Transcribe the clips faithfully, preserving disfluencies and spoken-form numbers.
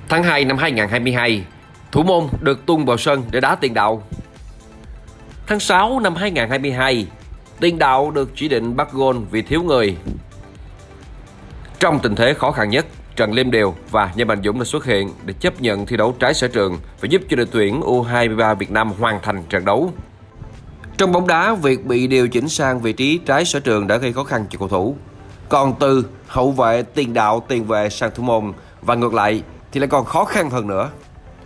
Tháng hai năm hai nghìn không trăm hai mươi hai, thủ môn được tung vào sân để đá tiền đạo. Tháng sáu năm hai nghìn không trăm hai mươi hai, tiền đạo được chỉ định bắt gôn vì thiếu người. Trong tình thế khó khăn nhất, Trần Liêm Điều và Nhâm Mạnh Dũng đã xuất hiện để chấp nhận thi đấu trái sở trường và giúp cho đội tuyển U hai mươi ba Việt Nam hoàn thành trận đấu. Trong bóng đá, việc bị điều chỉnh sang vị trí trái sở trường đã gây khó khăn cho cầu thủ. Còn từ hậu vệ, tiền đạo, tiền vệ sang thủ môn và ngược lại thì lại còn khó khăn hơn nữa.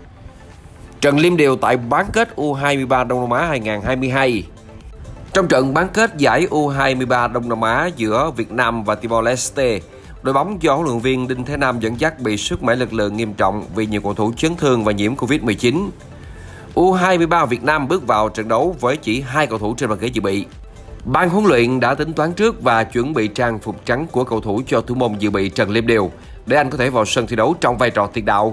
Trần Liêm Điều tại bán kết U hai mươi ba Đông Nam Á hai nghìn không trăm hai mươi hai. Trong trận bán kết giải U hai mươi ba Đông Nam Á giữa Việt Nam và Timor-Leste, đội bóng do huấn luyện viên Đinh Thế Nam dẫn dắt bị sút mẻ lực lượng nghiêm trọng vì nhiều cầu thủ chấn thương và nhiễm Covid mười chín. U hai mươi ba Việt Nam bước vào trận đấu với chỉ hai cầu thủ trên bàn ghế dự bị. Ban huấn luyện đã tính toán trước và chuẩn bị trang phục trắng của cầu thủ cho thủ môn dự bị Trần Liêm Điều để anh có thể vào sân thi đấu trong vai trò tiền đạo.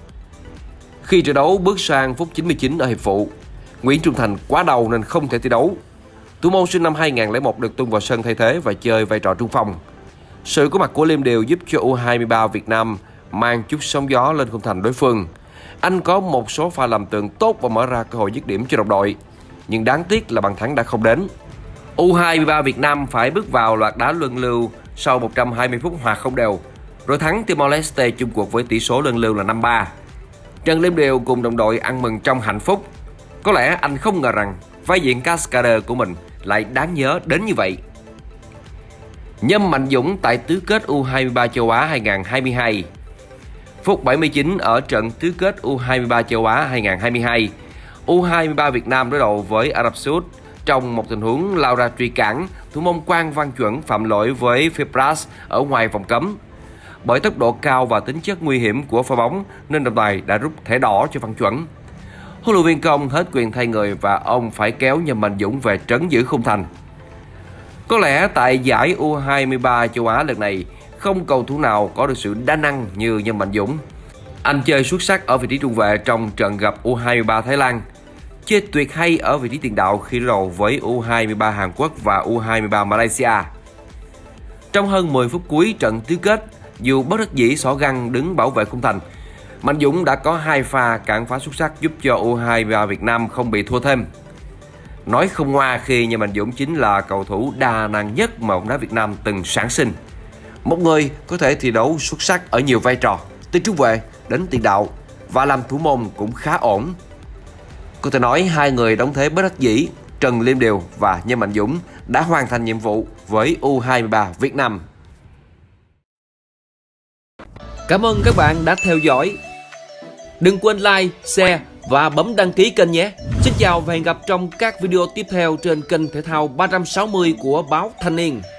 Khi trận đấu bước sang phút chín mươi chín ở hiệp phụ, Nguyễn Trung Thành quá đầu nên không thể thi đấu. Thủ môn sinh năm hai nghìn không trăm lẻ một được tung vào sân thay thế và chơi vai trò trung phong. Sự có mặt của Liêm Điều giúp cho U hai mươi ba Việt Nam mang chút sóng gió lên khung thành đối phương. Anh có một số pha làm tường tốt và mở ra cơ hội dứt điểm cho đồng đội, nhưng đáng tiếc là bàn thắng đã không đến. U hai mươi ba Việt Nam phải bước vào loạt đá luân lưu sau một trăm hai mươi phút hòa không đều, rồi thắng Timor-Leste chung cuộc với tỷ số luân lưu là năm ba. Trần Liêm Điều cùng đồng đội ăn mừng trong hạnh phúc. Có lẽ anh không ngờ rằng vai diễn Cascader của mình lại đáng nhớ đến như vậy. Nhâm Mạnh Dũng tại tứ kết U hai mươi ba châu Á hai nghìn không trăm hai mươi hai. Phút bảy mươi chín ở trận tứ kết U hai mươi ba châu Á hai nghìn không trăm hai mươi hai, U hai mươi ba Việt Nam đối đầu với Ả Rập Xê Út. Trong một tình huống lao ra truy cản, thủ môn Quang Văn Chuẩn phạm lỗi với Fibras ở ngoài vòng cấm. Bởi tốc độ cao và tính chất nguy hiểm của pha bóng nên trọng tài đã rút thẻ đỏ cho Văn Chuẩn. Huấn luyện viên Công hết quyền thay người và ông phải kéo Nhâm Mạnh Dũng về trấn giữ khung thành. Có lẽ tại giải U hai mươi ba châu Á lần này, không cầu thủ nào có được sự đa năng như Nhâm Mạnh Dũng. Anh chơi xuất sắc ở vị trí trung vệ trong trận gặp U hai mươi ba Thái Lan, chơi tuyệt hay ở vị trí tiền đạo khi đối đầu với U hai mươi ba Hàn Quốc và U hai mươi ba Malaysia. Trong hơn mười phút cuối trận tứ kết, dù bất đắc dĩ xỏ găng đứng bảo vệ khung thành, Mạnh Dũng đã có hai pha cản phá xuất sắc giúp cho U hai mươi ba Việt Nam không bị thua thêm. Nói không ngoa khi Nhâm Mạnh Dũng chính là cầu thủ đa năng nhất mà bóng đá Việt Nam từng sản sinh. Một người có thể thi đấu xuất sắc ở nhiều vai trò, từ trung vệ đến tiền đạo, và làm thủ môn cũng khá ổn. Có thể nói hai người đóng thế bất đắc dĩ, Trần Liêm Điều và Nhâm Mạnh Dũng đã hoàn thành nhiệm vụ với U hai mươi ba Việt Nam. Cảm ơn các bạn đã theo dõi. Đừng quên like, share và bấm đăng ký kênh nhé. Xin chào và hẹn gặp trong các video tiếp theo trên kênh thể thao ba trăm sáu mươi của báo Thanh Niên.